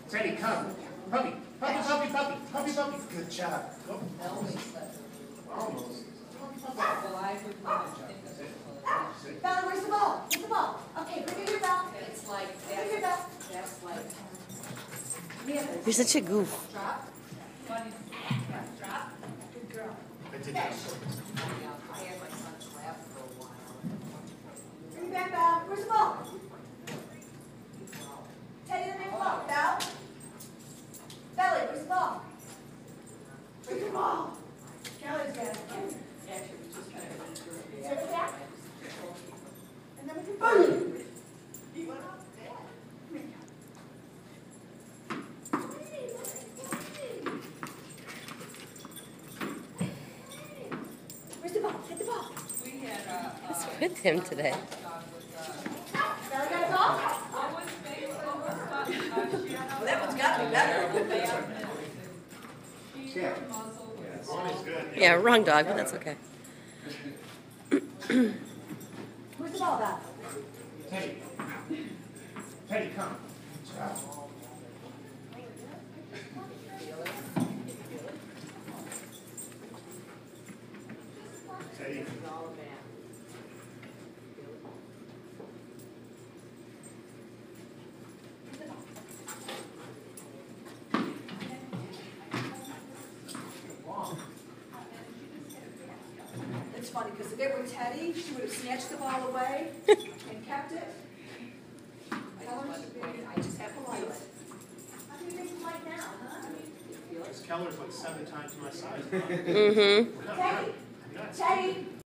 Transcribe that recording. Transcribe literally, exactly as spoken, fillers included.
Teddy, come. Puppy, puppy, puppy, puppy, puppy, puppy. Good job. Oh. Almost. Well, I would not think of it. Bella, where's the ball? Where's the ball? Okay, bring it here, Bella. It's like, Bring it here, that's, Bella. that's like, Yeah, You're such a goof. drop. funny. Drop. Good girl. I did that. I had my son's lap for a while. Bring it back, Bella. Where's the ball? Teddy, the big ball. Bella. Belly, where's the ball? Where's the ball? Kelly's got it. Actually, we just kind of enjoyed the Take it back. And then we can boom. You went off the bed. Where's the ball? Hit the ball. We had a. What's with him today? Belly got a ball? Well, that one's got to be better. Yeah. One is good. Yeah, wrong dog, but that's okay. Where's the ball, Bella? Teddy. Teddy, come. Good job. Teddy. It's funny because if it were Teddy, she would have snatched the ball away and kept it. Tell her she's being- I just have to polite. feel it. How can you be polite now, huh? This Keller's like seven times my size. Mm-hmm. Teddy, Nuts. Teddy,